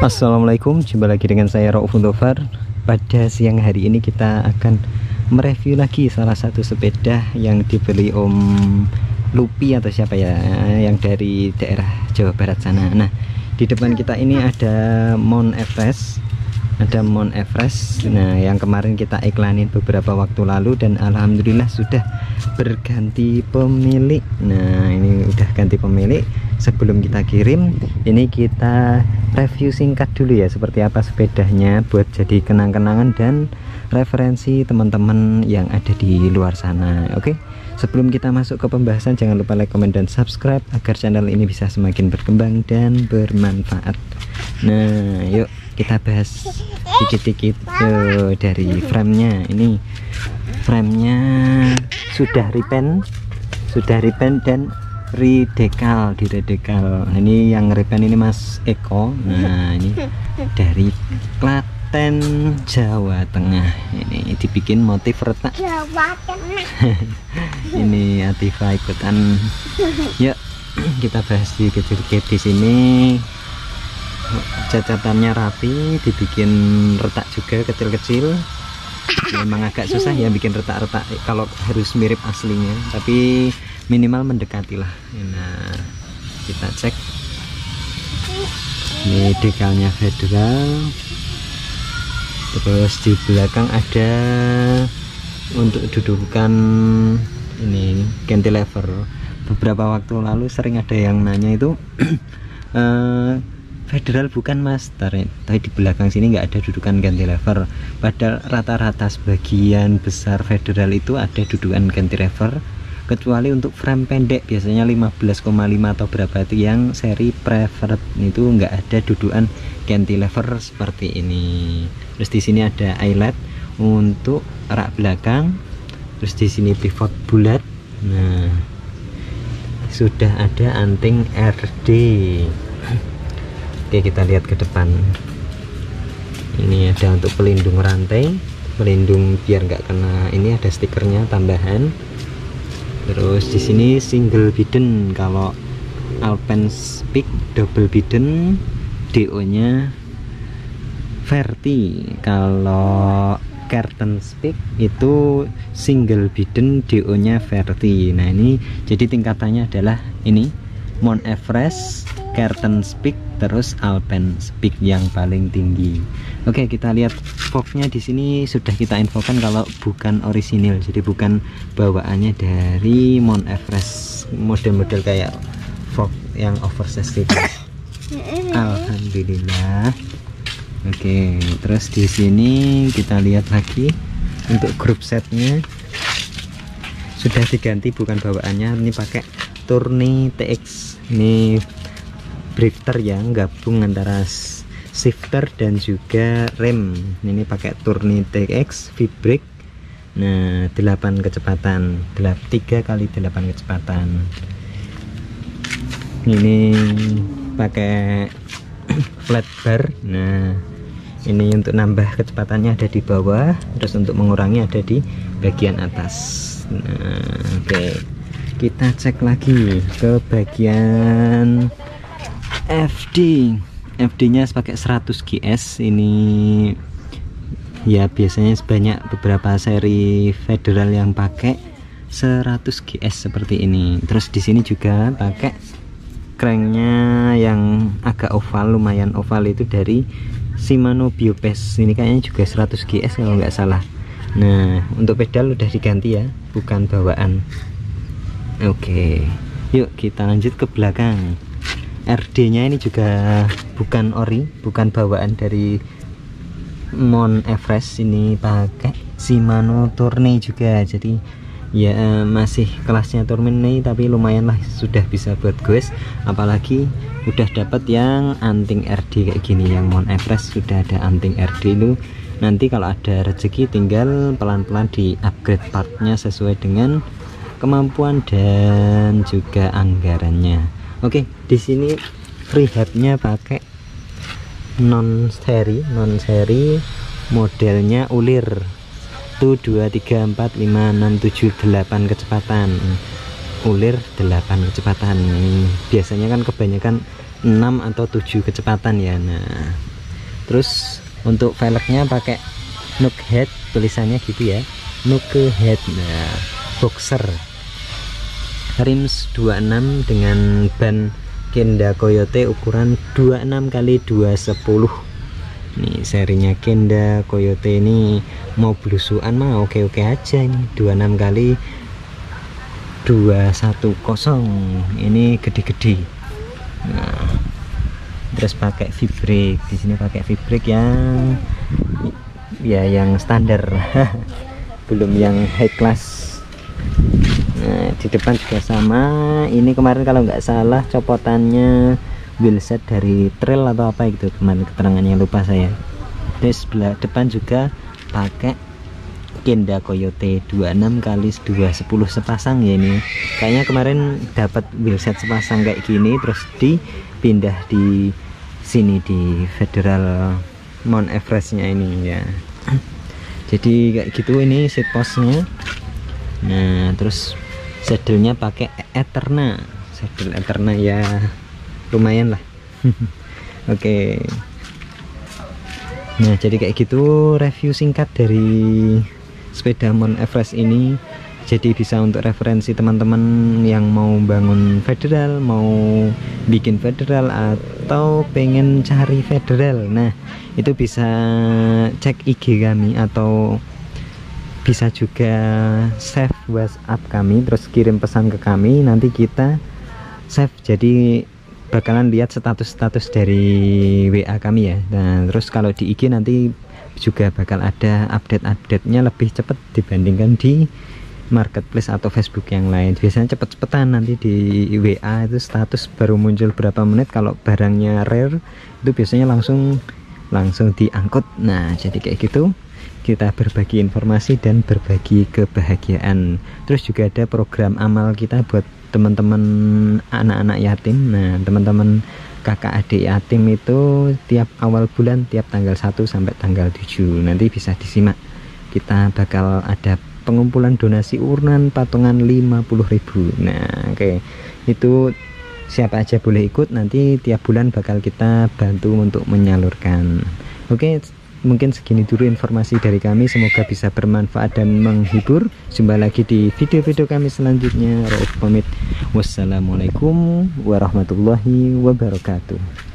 Assalamualaikum, jumpa lagi dengan saya Rauf Gofar. Pada siang hari ini kita akan mereview lagi salah satu sepeda yang dibeli Om Lupi atau siapa ya, yang dari daerah Jawa Barat sana. Nah, di depan kita ini ada Mount Everest. Nah, yang kemarin kita iklanin beberapa waktu lalu dan alhamdulillah sudah berganti pemilik. Nah, ini udah ganti pemilik. Sebelum kita kirim, ini kita review singkat dulu ya, seperti apa sepedanya buat jadi kenang-kenangan dan referensi teman-teman yang ada di luar sana. Oke, sebelum kita masuk ke pembahasan, jangan lupa like, comment, dan subscribe agar channel ini bisa semakin berkembang dan bermanfaat. Nah, yuk kita bahas dikit-dikit dari framenya. Ini framenya sudah repaint dan redekal, di redekal. Ini yang repaint ini Mas Eko. Nah, ini dari Klaten, Jawa Tengah. Ini dibikin motif retak. Jawa Tengah. Ini Atifah ikutan. Yuk kita bahas dikit-dikit di sini. Cacatannya rapi, dibikin retak juga kecil-kecil. Memang agak susah ya bikin retak-retak kalau harus mirip aslinya, tapi minimal mendekati lah. Nah, kita cek. Ini dekalnya Federal. Terus di belakang ada untuk dudukan ini cantilever. Beberapa waktu lalu sering ada yang nanya itu Federal bukan mas, tapi di belakang sini nggak ada dudukan cantilever. Padahal rata-rata sebagian besar Federal itu ada dudukan cantilever, kecuali untuk frame pendek biasanya 15,5 atau berapa itu yang seri preferred itu nggak ada dudukan cantilever seperti ini. Terus di sini ada eyelet untuk rak belakang. Terus di sini pivot bulat. Nah, sudah ada anting RD. Oke, kita lihat ke depan. Ini ada untuk pelindung rantai, pelindung biar nggak kena. Ini ada stikernya tambahan. Terus di sini single bidden. Kalau Alpenspeak double bidden, DO-nya Verti. Kalau Curtenspeak itu single bidden, DO-nya Verti. Nah, ini jadi tingkatannya adalah ini Mount Everest, Curtenspeak, terus Alpenspeak yang paling tinggi. Oke, kita lihat forknya di sini sudah kita infokan kalau bukan orisinil, jadi bukan bawaannya dari Mount Everest, model-model kayak fork yang oversize itu. Alhamdulillah. Oke, terus di sini kita lihat lagi untuk grup setnya sudah diganti, bukan bawaannya, ini pakai Tourney TX. Ini drifter yang gabung antara shifter dan juga rem. Ini pakai Tourney TX V-brake. Nah, 8 kecepatan, 3 kali 8 kecepatan. Ini pakai flat bar. Nah, ini untuk nambah kecepatannya ada di bawah, terus untuk mengurangi ada di bagian atas. Nah, oke. Kita cek lagi ke bagian FD nya pakai 100 GS. Ini ya biasanya sebanyak beberapa seri Federal yang pakai 100 GS seperti ini. Terus di sini juga pakai cranknya yang agak oval, lumayan oval, itu dari Shimano Biopace. Ini kayaknya juga 100 GS kalau nggak salah. Nah, untuk pedal udah diganti ya, bukan bawaan. Oke, yuk kita lanjut ke belakang. RD nya ini juga bukan ori, bukan bawaan dari Mount Everest. Ini pakai Shimano Tourney juga, jadi ya masih kelasnya Tourney tapi lumayan lah, sudah bisa buat goes. Apalagi udah dapat yang anting RD kayak gini. Yang Mount Everest sudah ada anting RD lu. Nanti kalau ada rezeki tinggal pelan-pelan di upgrade partnya sesuai dengan kemampuan dan juga anggarannya. Oke, di sini free headnya pakai non seri modelnya ulir tuh 2, 3, 4, 5, 6, 7, 8 kecepatan. Ulir 8 kecepatan. Biasanya kan kebanyakan 6 atau 7 kecepatan ya. Nah, Terus untuk velgnya pakai Nuke Head, tulisannya gitu ya, Nuke Head. Nah, boxer rims 26 dengan ban Kenda Coyote ukuran 26 x 210. Nih serinya Kenda Coyote ini mau blusukan mah oke-oke aja. Ini 26 x 210, ini gede-gede. Nah, terus pakai V-brake, di sini pakai V-brake yang standar belum yang high class. Nah, di depan juga sama. Ini kemarin kalau nggak salah copotannya wheelset dari trail atau apa gitu, kemarin keterangannya lupa saya. Terus sebelah depan juga pakai Kenda Coyote 26 x 210 sepasang ya. Ini kayaknya kemarin dapat wheelset sepasang kayak gini, terus dipindah di sini di Federal Mount Everestnya ini ya. Jadi kayak gitu ini seat postnya. Nah, terus saddle-nya pakai Eterna, saddle Eterna ya, lumayan lah. Oke. Nah, jadi kayak gitu review singkat dari sepeda Mount Everest ini. Jadi bisa untuk referensi teman-teman yang mau bangun federal, mau bikin federal, atau pengen cari federal. Nah, itu bisa cek IG kami, atau bisa juga save WhatsApp kami, terus kirim pesan ke kami, nanti kita save, jadi bakalan lihat status-status dari WA kami ya. Nah, terus kalau di IG nanti juga bakal ada update-update-nya lebih cepat dibandingkan di marketplace atau Facebook yang lain. Biasanya cepet-cepetan, nanti di WA itu status baru muncul berapa menit. Kalau barangnya rare itu biasanya langsung diangkut. Nah, jadi kayak gitu, kita berbagi informasi dan berbagi kebahagiaan. Terus juga ada program amal kita buat teman-teman anak-anak yatim. Nah, teman-teman kakak adik yatim itu tiap awal bulan, tiap tanggal 1 sampai tanggal 7 nanti bisa disimak. Kita bakal ada pengumpulan donasi urunan patungan 50.000. Nah, oke. Itu siapa aja boleh ikut, nanti tiap bulan bakal kita bantu untuk menyalurkan. Oke, mungkin segini dulu informasi dari kami, semoga bisa bermanfaat dan menghibur. Jumpa lagi di video-video kami selanjutnya. Rauf pamit. Wassalamualaikum warahmatullahi wabarakatuh.